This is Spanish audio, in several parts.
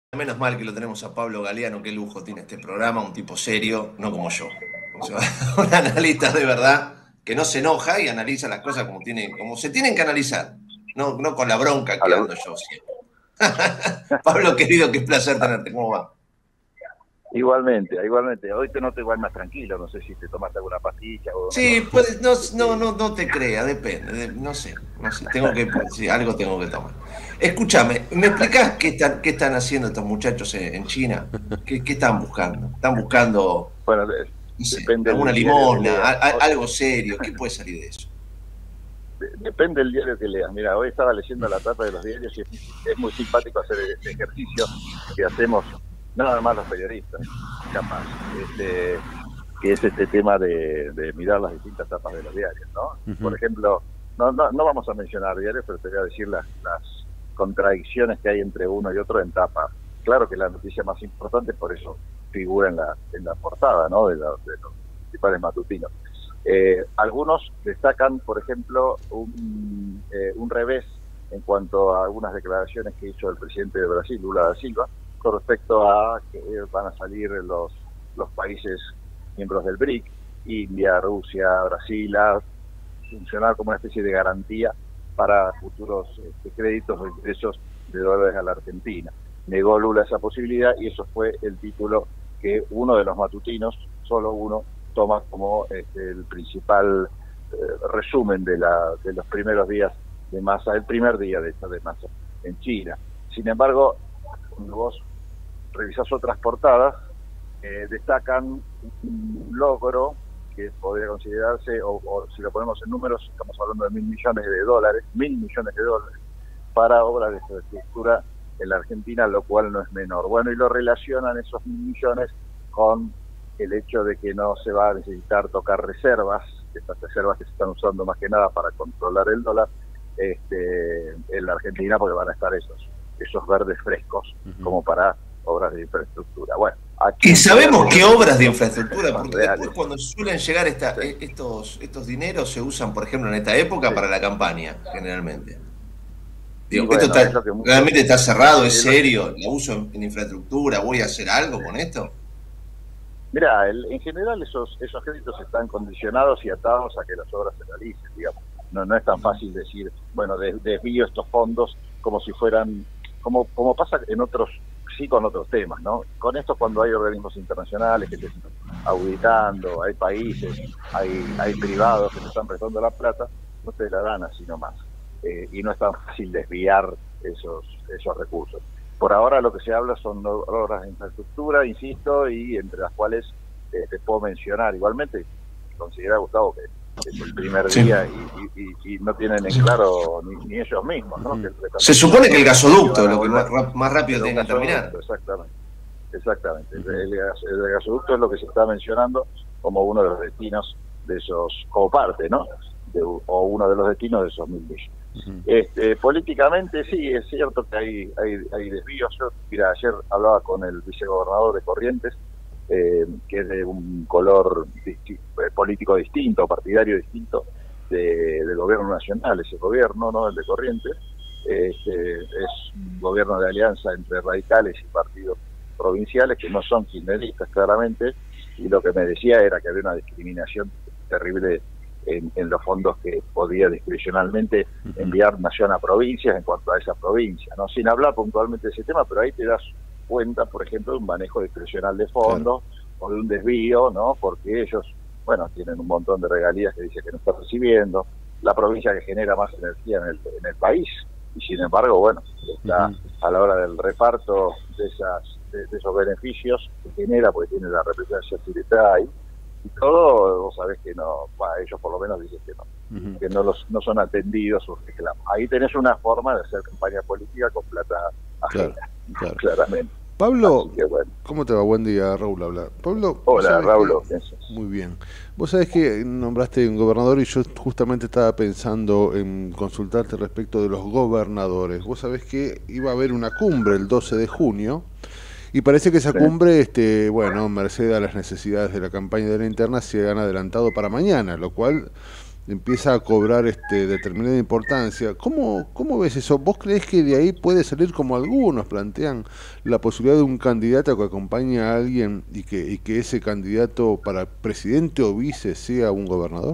Menos mal que lo tenemos a Pablo Galeano, qué lujo tiene este programa, un tipo serio, no como yo. O sea, un analista de verdad que no se enoja y analiza las cosas como se tienen que analizar, no con la bronca A que la- ando yo siempre. Pablo, querido, qué placer tenerte, ¿cómo va? igualmente, igualmente. Hoy te noto igual más tranquilo. No sé si te tomaste alguna pastilla o Sí, algo. pues Este, no te crea, depende, no sé, sí, algo tengo que tomar. Escúchame, ¿me explicás qué están haciendo estos muchachos en China? ¿Qué están buscando? ¿Están buscando, bueno, no sé, depende alguna del diario que limosna, leas. algo serio? ¿Qué puede salir de eso? Depende del diario que leas. Mira, hoy estaba leyendo la tapa de los diarios y es muy simpático hacer este ejercicio que hacemos nada más los periodistas, capaz. Que es este tema de mirar las distintas tapas de los diarios, ¿no? Por Ujú. ejemplo, no vamos a mencionar diarios, pero te voy a decir las contradicciones que hay entre uno y otro en tapa. Claro que la noticia más importante, por eso figura en la portada, ¿no? De los principales matutinos. Algunos destacan, por ejemplo, un revés en cuanto a algunas declaraciones que hizo el presidente de Brasil, Lula da Silva, con respecto a que van a salir los países miembros del BRIC, India, Rusia, Brasil, a funcionar como una especie de garantía para futuros créditos o ingresos de dólares a la Argentina. Negó Lula esa posibilidad y eso fue el título que uno de los matutinos, solo uno, toma como el principal resumen de los primeros días de Massa, el primer día de Massa en China. Sin embargo, cuando vos revisás otras portadas, destacan un logro que podría considerarse, o si lo ponemos en números, estamos hablando de $1.000 millones, para obras de infraestructura en la Argentina, lo cual no es menor. Bueno, y lo relacionan esos 1.000 millones con el hecho de que no se va a necesitar tocar reservas, estas reservas que se están usando más que nada para controlar el dólar, en la Argentina, porque van a estar esos verdes frescos Ujú. como para obras de infraestructura. Bueno, aquí Y en China sabemos lo que qué ocurre obras de son, infraestructura, son porque después reales. cuando suelen llegar Sí, estos dineros se usan, por ejemplo, en esta época sí. para la campaña, generalmente. Y Digo, esto bueno, es lo que muchos, realmente está cerrado, es es lo que, serio, lo uso en infraestructura, voy a hacer algo con esto. mira, en general esos créditos están condicionados y atados a que las obras se realicen, digamos. No es tan fácil decir, bueno, desvío estos fondos como si fueran, como pasa en otros, sí con otros temas, ¿no? Con esto cuando hay organismos internacionales que te están auditando, hay países, hay privados que te están prestando la plata, no te la dan así nomás. Y no es tan fácil desviar esos recursos. Por ahora lo que se habla son obras de infraestructura, insisto, y entre las cuales te puedo mencionar igualmente, considera Gustavo que es el primer Sí, día y no tienen en sí. claro ni ellos mismos, ¿no? Que Ujú. el Se reconocimiento supone que el de que gasoducto van es a lo que volver, más rápido pero un tienen que terminar. gasoducto, exactamente. Exactamente. Ujú. El gasoducto es lo que se está mencionando como uno de los destinos de esos, como parte, ¿no? O uno de los destinos de esos 1.000 millones. Ujú. Políticamente sí, es cierto que hay desvíos. Yo, mira, ayer hablaba con el vicegobernador de Corrientes, que es de un color político distinto, partidario distinto del gobierno nacional, ese gobierno, ¿no? El de Corrientes. Es un gobierno de alianza entre radicales y partidos provinciales que no son kirchneristas claramente, y lo que me decía era que había una discriminación terrible en los fondos que podía discrecionalmente Ujú. enviar nación a provincias en cuanto a esa provincia, ¿no? Sin hablar puntualmente de ese tema, pero ahí te das cuenta, por ejemplo, de un manejo discrecional de Claro. fondos o de un desvío, ¿no? Porque ellos, bueno, tienen un montón de regalías que dice que no está recibiendo, la provincia que genera más energía en el país, y sin embargo, bueno, está Ujú. a la hora del reparto de esos beneficios que genera, porque tiene la representación directa ahí, y todo, vos sabés que no, bueno, ellos por lo menos dicen Ujú. que no son atendidos sus reclamos. Ahí tenés una forma de hacer campaña política con plata Claro, ajena, claro. claramente. Así Pablo, que bueno. ¿cómo te va? Buen día, Raúl habla. Pablo, vos Hola, sabés que... Raúl, ¿qué haces? Muy bien. Vos sabés que nombraste un gobernador y yo justamente estaba pensando en consultarte respecto de los gobernadores. Vos sabés que iba a haber una cumbre el 12 de junio y parece que esa Sí, cumbre, bueno, merced a las necesidades de la campaña de la interna, se han adelantado para mañana, lo cual empieza a cobrar determinada importancia. ¿Cómo ves eso? ¿Vos creés que de ahí puede salir, como algunos plantean, la posibilidad de un candidato que acompañe a alguien y que ese candidato para presidente o vice sea un gobernador?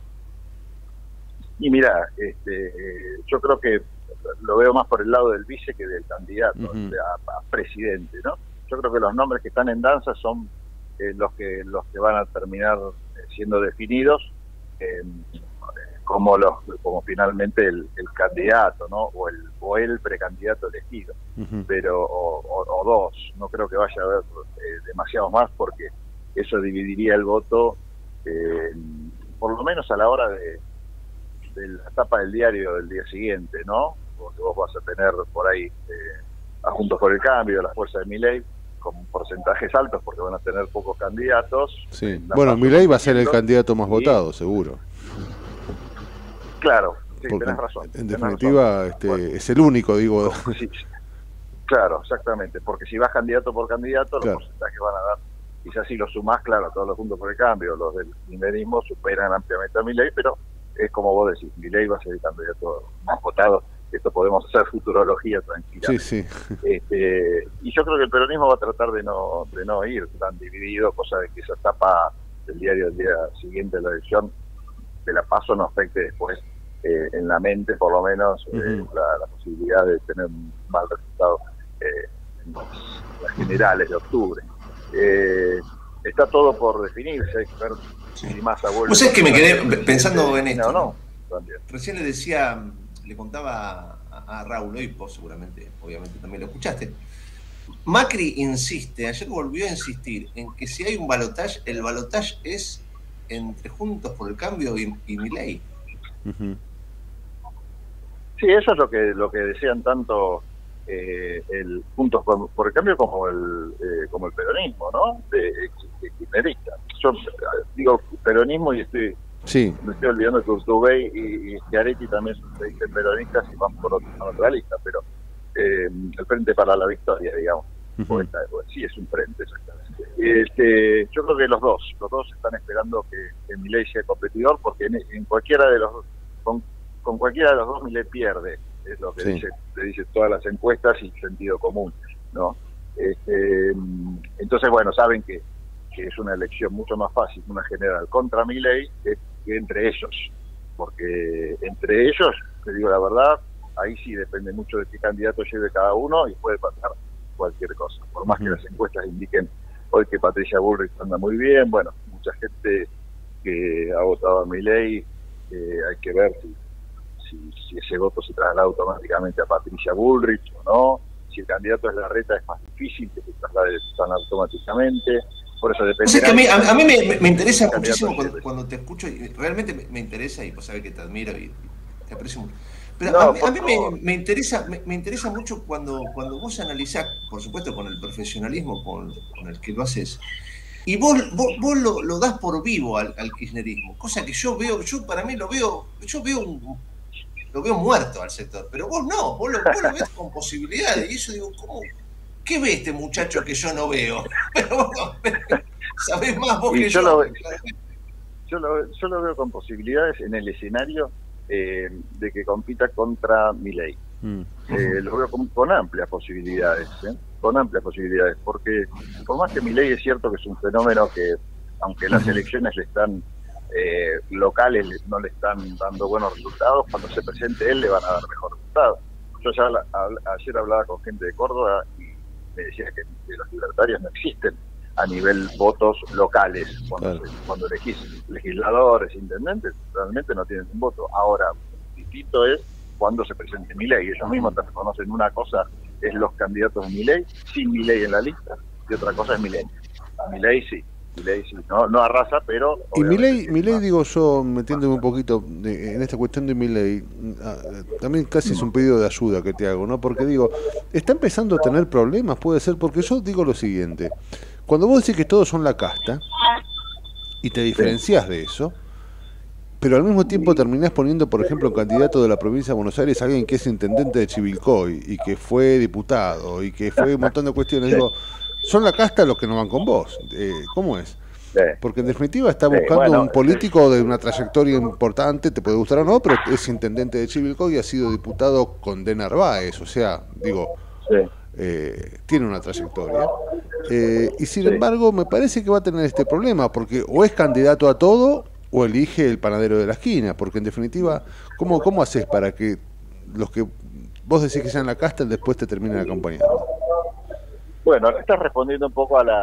Y mira, yo creo que lo veo más por el lado del vice que del candidato a presidente, ¿no? Yo creo que los nombres que están en danza son los que van a terminar siendo definidos como finalmente el candidato, ¿no? O el precandidato elegido, pero o dos. No creo que vaya a haber demasiados más, porque eso dividiría el voto, por lo menos a la hora de la tapa del diario del día siguiente, ¿no? Porque vos vas a tener por ahí a Juntos por el Cambio, la fuerza de Milei, con porcentajes altos, porque van a tener pocos candidatos. Sí. Bueno, Milei va a ser el candidato más votado, seguro. Claro, sí, porque tenés razón. En definitiva, bueno, es el único, digo. Sí, claro, exactamente, porque si vas candidato por candidato, claro, los porcentajes van a dar, quizás si los sumás, claro, todos los Juntos por el Cambio, los del kirchnerismo superan ampliamente a Milei, pero es como vos decís, Milei va a ser el candidato más votado. Esto podemos hacer futurología tranquila. Sí, sí. Y yo creo que el peronismo va a tratar de no ir tan dividido, cosa de que esa etapa del diario del día siguiente de la elección de la PASO no afecte después en la mente, por lo menos, la posibilidad de tener un mal resultado en las generales de octubre. Está todo por definirse, hay que ver si Massa vuelve. ¿Vos sabés que me quedé pensando en esto? No. Recién le contaba a Raúl, hoy vos seguramente, obviamente también lo escuchaste. Macri insiste, ayer volvió a insistir en que si hay un balotaje, el balotaje es entre Juntos por el Cambio y Milei. Sí, eso es lo que desean tanto el Juntos por el Cambio como el peronismo, ¿no? De kirchnerista. Yo digo peronismo y me estoy olvidando que Urtubey y Schiaretti también se dicen peronistas y van por otra lista, pero el Frente para la Victoria, digamos. Pues sí, es un frente, exactamente. Yo creo que los dos están esperando que Milei sea competidor, porque en cualquiera de los dos, con cualquiera de los dos Milei pierde, es lo que le dice todas las encuestas y sentido común, ¿no? Entonces, bueno, saben que es una elección mucho más fácil, una general contra Milei, que entre ellos, porque entre ellos, te digo la verdad, ahí sí depende mucho de qué candidato lleve cada uno y puede pasar cualquier cosa, por más que las encuestas indiquen hoy que Patricia Bullrich anda muy bien. Bueno, mucha gente que ha votado a Milei, hay que ver si ese voto se traslada automáticamente a Patricia Bullrich o no. Si el candidato es Larreta, es más difícil que se traslade tan automáticamente. Por eso depende. O sea, que a mí me interesa muchísimo cuando te escucho, y realmente me interesa, y vos sabés que te admiro y te aprecio mucho. Pero no, a mí me interesa mucho cuando vos analizás, por supuesto con el profesionalismo con el que lo haces, y vos lo das por vivo al kirchnerismo, cosa que yo para mí lo veo muerto al sector, pero vos no, vos lo ves con posibilidades, y eso digo, ¿qué ve este muchacho que yo no veo? Pero sabés más vos que yo. Yo lo veo con posibilidades en el escenario de que compita contra Milei. Lo veo con amplias posibilidades, porque por más que Milei es cierto que es un fenómeno que, aunque las elecciones le están locales no le están dando buenos resultados, cuando se presente él le van a dar mejor resultado. Yo ya ayer hablaba con gente de Córdoba y me decía que los libertarios no existen a nivel votos locales. Cuando elegís legisladores, intendentes, realmente no tienen un voto. Ahora, distinto es cuando se presente Milei. Ellos mismos te reconocen una cosa es los candidatos de Milei, sin Milei en la lista, y otra cosa es Milei. Milei sí, no arrasa, pero... Y Milei, digo yo, metiéndome un poquito en esta cuestión de Milei, también casi es un pedido de ayuda que te hago, ¿no? Porque digo, está empezando a tener problemas, puede ser, porque yo digo lo siguiente: cuando vos decís que todos son la casta, y te diferenciás de eso, pero al mismo tiempo terminás poniendo, por ejemplo, candidato de la provincia de Buenos Aires a alguien que es intendente de Chivilcoy, y que fue diputado, y que fue un montón de cuestiones, digo, son la casta los que no van con vos. ¿Cómo es? Porque en definitiva está buscando un político de una trayectoria importante, te puede gustar o no, pero es intendente de Chivilcoy y ha sido diputado con De Narváez, o sea, digo, tiene una trayectoria. Y sin embargo, me parece que va a tener este problema, porque o es candidato a todo o elige el panadero de la esquina, porque en definitiva, ¿cómo haces para que los que vos decís que sean la casta después te terminen acompañando? Bueno, estás respondiendo un poco al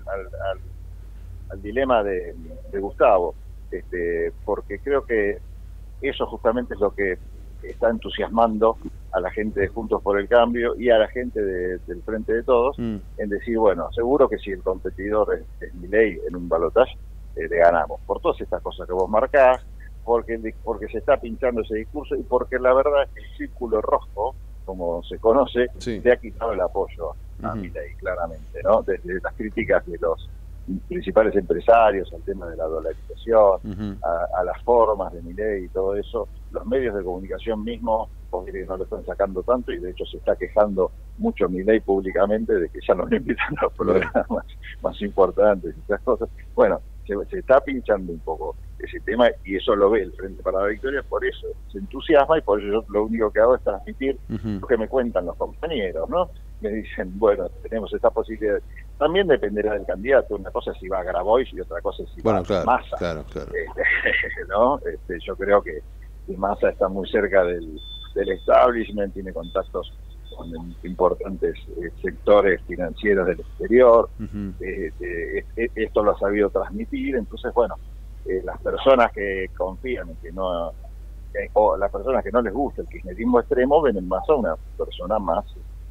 dilema de Gustavo, porque creo que eso justamente es lo que está entusiasmando a la gente de Juntos por el Cambio y a la gente del Frente de Todos, en decir, bueno, seguro que si el competidor es Milei en un balotaje, le ganamos, por todas estas cosas que vos marcás, porque se está pinchando ese discurso y porque la verdad es que el círculo rojo, como se conoce, le ha quitado el apoyo a Milei, claramente, ¿no? Desde las críticas de los principales empresarios al tema de la dolarización, a las formas de Milei y todo eso, los medios de comunicación mismos, porque no lo están sacando tanto y de hecho se está quejando mucho Milei públicamente de que ya no le invitan a los programas más importantes y esas cosas. Bueno, se está pinchando un poco ese tema y eso lo ve el Frente para la Victoria, por eso se entusiasma y por eso yo lo único que hago es transmitir lo que me cuentan los compañeros, ¿no? Me dicen, bueno, tenemos esta posibilidad. También dependerá del candidato, una cosa es si va a Grabois y otra cosa es si va a Massa. Claro. ¿No? Yo creo que Massa está muy cerca del establishment, tiene contactos con importantes sectores financieros del exterior, esto lo ha sabido transmitir, entonces bueno, las personas que confían en que no, o las personas que no les gusta el kirchnerismo extremo, ven en Massa una persona más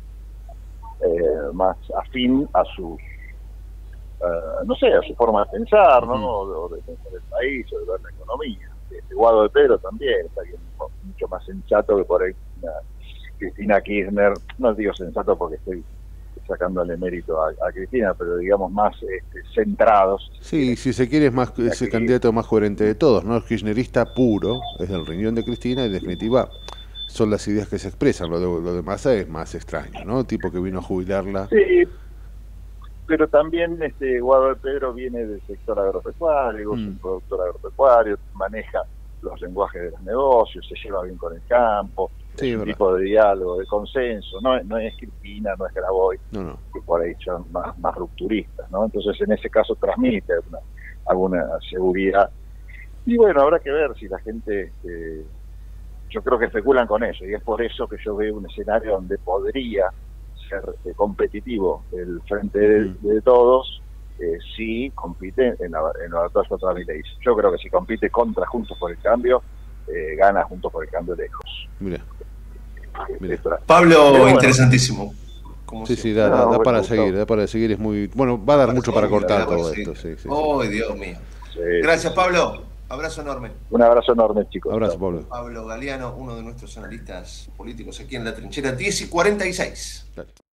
afín a sus no sé, a su forma de pensar, ¿no? O de pensar el país, o de ver la economía. Guado de Pedro también está bien, mucho más sensato que por ahí Cristina Kirchner. No digo sensato porque estoy sacándole mérito a Cristina, pero digamos más centrados. Sí, si se quiere es más ese candidato más coherente de todos, ¿no? El kirchnerista puro, es del riñón de Cristina, y en definitiva son las ideas que se expresan. Lo de Massa es más extraño, ¿no? Tipo que vino a jubilarla. Sí, pero también Guado de Pedro viene del sector agropecuario, es un productor agropecuario, maneja los lenguajes de los negocios, se lleva bien con el campo, es un tipo de diálogo, de consenso, no es Cristina, no es Grabois, que por ahí son más rupturistas, ¿no? Entonces en ese caso transmite alguna seguridad. Y bueno, habrá que ver si la gente, yo creo que especulan con eso, y es por eso que yo veo un escenario donde podría ser competitivo el Frente de Todos, si compite en la batalla contra Milei. Yo creo que si compite contra Juntos por el Cambio, gana Juntos por el Cambio lejos. Mira. Pablo, bueno, interesantísimo. Sí, da para seguir, es muy... Bueno, va a dar mucho para cortar todo esto. Oh, Dios mío. Gracias, Pablo. Abrazo enorme. Un abrazo enorme, chicos. Abrazo, Pablo. Pablo Galeano, uno de nuestros analistas políticos aquí en La Trinchera, 10:46. Dale.